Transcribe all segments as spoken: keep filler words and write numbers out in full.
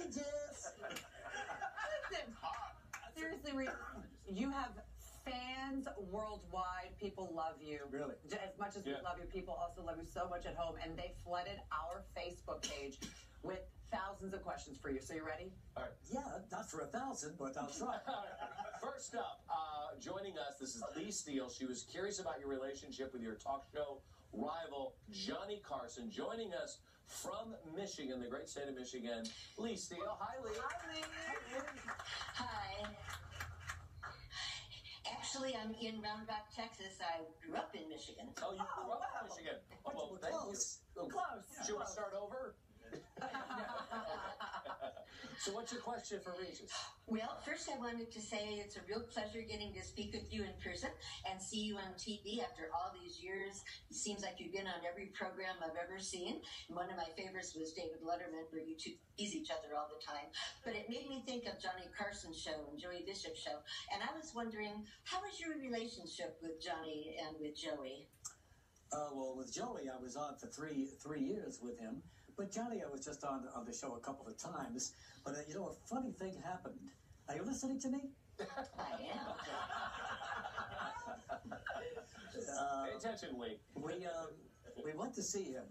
Regis. Listen, seriously, Regis, you have fans worldwide. People love you. Really? As much as Yeah. we love you, people also love you so much at home, and they flooded our Facebook page with thousands of questions for you. So you ready? All right. Yeah, not for a thousand, but I'll try. First up, uh, joining us, this is Lee Steele. She was curious about your relationship with your talk show rival, Johnny Carson. Joining us from Michigan, the great state of Michigan, Lee Steele. Hi, Lee. Hi, Lee. Hi. Actually, I'm in Round Rock, Texas. I grew up in Michigan. Oh, you grew up wow. in Michigan. Oh, well, We're thank close. you. Oh, Close. Do you want to start over? So what's your question for Regis? Well, first I wanted to say it's a real pleasure getting to speak with you in person and see you on T V after all these years. It seems like you've been on every program I've ever seen. And one of my favorites was David Letterman, where you two tease each other all the time. But it made me think of Johnny Carson's show and Joey Bishop's show. And I was wondering, how was your relationship with Johnny and with Joey? Uh, well, with Joey, I was on for three three years with him. But Johnny, I was just on on the show a couple of times. But, uh, you know, a funny thing happened. Are you listening to me? I am. Uh, Pay attention, Lee. we, um, we went to see him,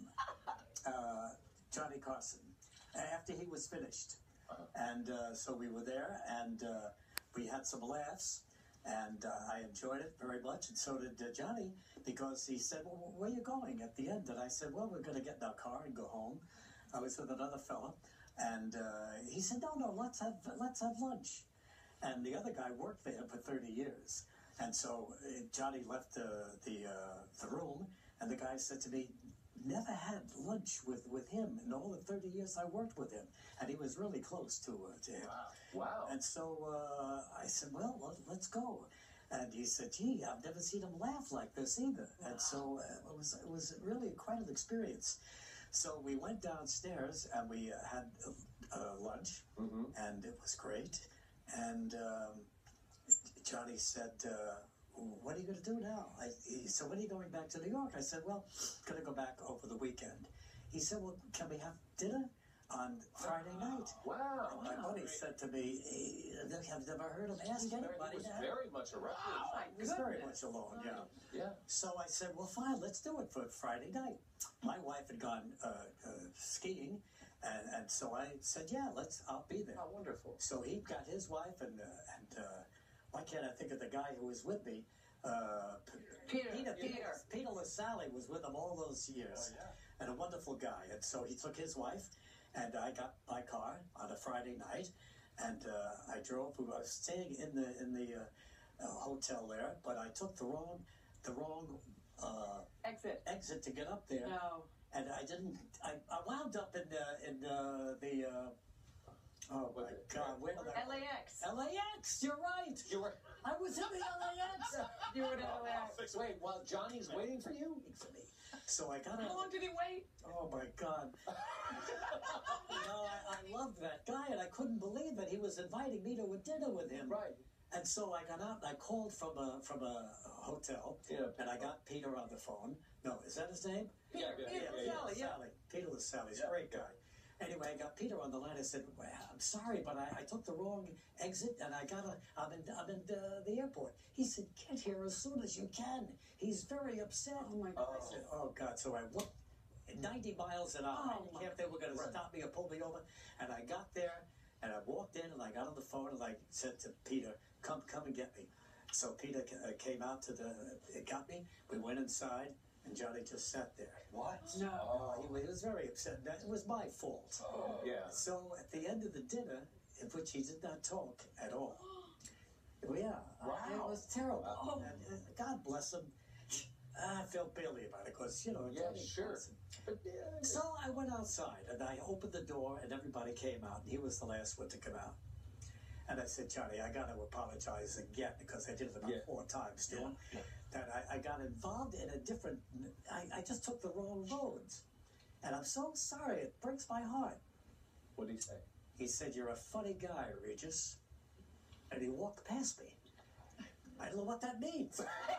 uh, Johnny Carson, after he was finished. Uh-huh. And uh, so we were there, and uh, we had some laughs. And uh, I enjoyed it very much, and so did uh, Johnny, because he said, well, where are you going at the end? And I said, well, we're going to get in our car and go home. I was with another fella, and uh, he said, no, no, let's have let's have lunch. And the other guy worked there for thirty years. And so uh, Johnny left uh, the, uh, the room, and the guy said to me, never had lunch with, with him in all the thirty years I worked with him. And he was really close to, uh, to him. Wow. Wow. And so uh, I said, well, let, let's go. And he said, gee, I've never seen him laugh like this either. Wow. And so uh, it was it was really quite an experience. So we went downstairs and we uh, had uh, lunch, Mm-hmm. and it was great. And um, Johnny said, uh, what are you going to do now? I, he said, when are you going back to New York? I said, well, going to go back over the weekend. He said, well, can we have dinner on Friday night? Wow. And my buddy said to me, hey, I've never heard him ask He anybody was that. very much a refuge. Oh, my He was very goodness. much alone, yeah. Yeah. So I said, well, fine, let's do it for Friday night. My wife had gone uh, uh, skiing, and, and so I said, yeah, let's, I'll be there. Oh, wonderful. So he got his wife, and, uh, and uh, why can't I think of the guy who was with me? Uh, P- Peter, Peter, Peter. Peter, Peter LaSalle was with him all those years, Oh, yeah. and a wonderful guy. And so he took his wife, and I got my car on a Friday night, and uh, I drove. I was staying in the in the uh, uh, hotel there, but I took the wrong the wrong uh, Exit. exit to get up there, No. and I didn't. I, I wound up in uh, in uh, the. Uh, oh my Was it- God! Where did I? L A X. L A X. You're right. You were. I was in the L A X. You were in L A X. Wait, while Johnny's waiting for you? Waiting for me. So I got. How long did he wait? Oh my God! You know, I, I loved that guy, and I couldn't believe that he was inviting me to a dinner with him. Right. And so I got out and I called from a from a hotel, Yeah. and I got Peter on the phone. No, is that his name? Yeah, yeah, Peter yeah, yeah. LaSalle, yeah. Sally. Peter LaSalle. He's Yeah. a great guy. Anyway, I got Peter on the line. I said, well, I'm sorry, but I, I took the wrong exit, and I got a, I'm in, I'm in uh, the airport. He said, get here as soon as you can. He's very upset. Oh, my God. I said, oh, God. So I whooped ninety miles an hour. Oh, I didn't care if they were going Right. to stop me or pull me over. And I got there, and I walked in, and I got on the phone, and I said to Peter, come, come and get me. So Peter uh, came out to the, it got me. We went inside, and Johnny just sat there. What? No. Oh, he, was- he was very upset. That- It was my fault. Oh, yeah. So at the end of the dinner, in which he did not talk at all. Well, yeah, Wow. it was terrible. Wow. And, uh, God bless him. I felt badly about it because, you know, Yeah, Johnny sure. Carson. But, yeah, So I went outside and I opened the door and everybody came out, and he was the last one to come out. And I said, Johnny, I got to apologize again because I did it about Yeah. four times to Yeah. him. That I, I got involved in a different, I, I just took the wrong roads. And I'm so sorry, it breaks my heart. what did he say? He said, you're a funny guy, Regis. And he walked past me. I don't know what that means.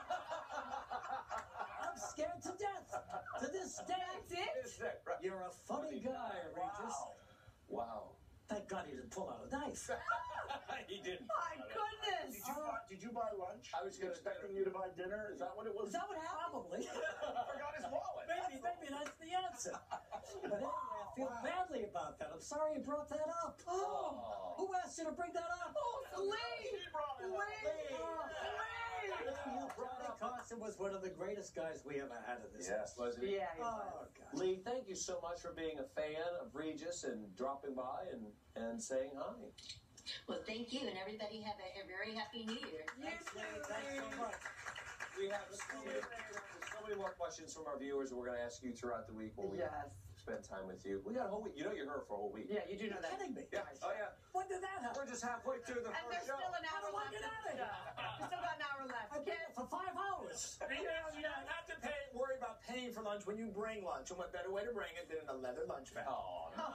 I'm scared to death. To this day. That's it? Is that right? You're a funny guy, Regis. Wow. Wow. Thank Thank God he didn't pull out a knife. He didn't. My goodness. Did you, buy, did you buy lunch? I was gonna- expecting you to buy dinner. Is that what it was? Is that what happened? Probably. forgot his wallet. Maybe, maybe that's the answer. But anyway, I feel Wow. badly about that. I'm sorry you brought that up. Oh. Who asked you to bring that up? Oh, Lee! He brought it up. Lee! Oh. Lee! You brought up Carson was one of the greatest guys we ever had in this Yes, wasn't he? Yeah, he Oh, was. God. Lee, thank you so much for being a fan of Regis and dropping by and, and saying hi. Well, thank you, and everybody have a, a very happy New Year. Thanks, Lee. Thanks so much. We have so many, so many more questions from our viewers that we're going to ask you throughout the week when we Yes. spend time with you. We got a whole week. You know you're her for a whole week. Yeah, you do know You're that. kidding me. Yeah. Oh, yeah. When did that happen? We're just halfway through the And first there's show. still an How hour do I left. get of out the of here? show. We still got an hour left. I've been here for five hours. You know, you don't have to pay, worry about paying for lunch when you bring lunch. And what better way to bring it than in a leather lunch bag? Oh, no.